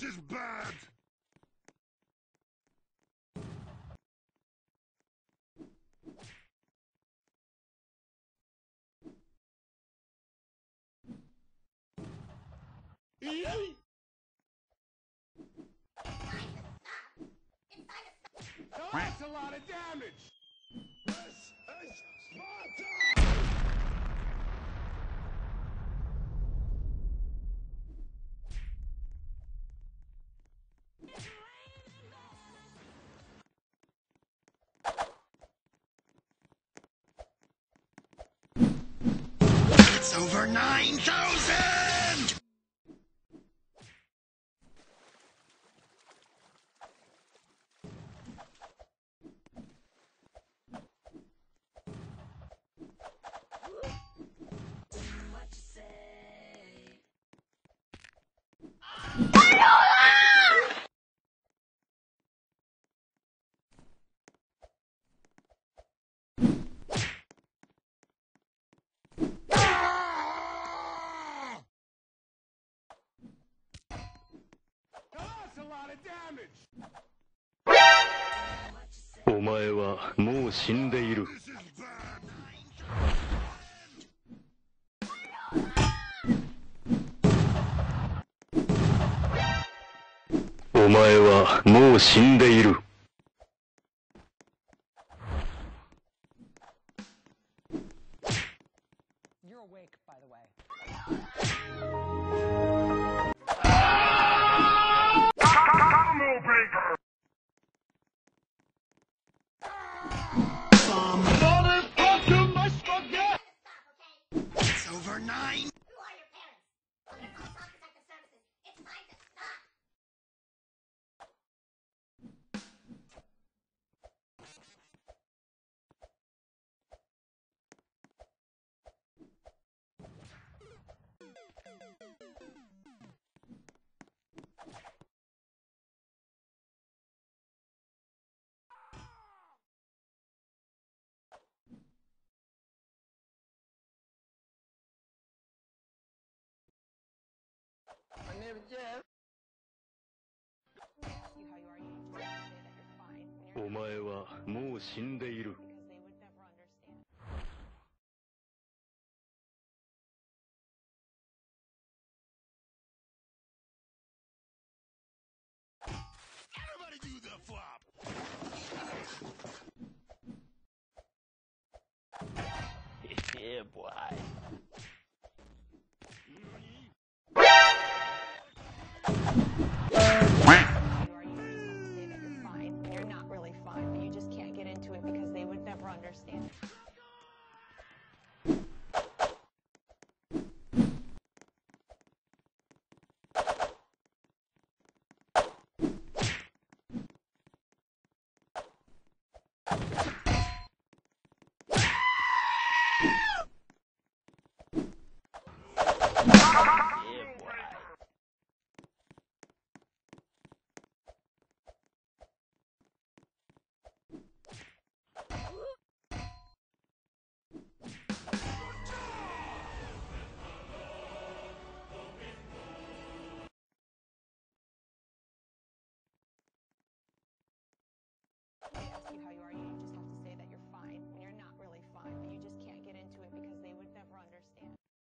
is bad! Yay! That's a lot of damage! This is Sparta! It's over 9,000! That's a lot of damage! お前はもう死んでいる。 This is bad! お前はもう死んでいる。 You're awake, by the way. Combo breaker! Somebody fucking my spaghetti! It's over 9. Who are your parents? Okay, call Child Protective Services. It's time to stop. My name is Jeff. Ask you how you are, you just say that you're fine. When お you're 前はもう死んでいる。 because they would never understand. Everybody do the flop! Yeah, boy. How you are, you just say that you're fine. When you're not really fine, but you just can't get into it because they would never understand. They ask you how you are, you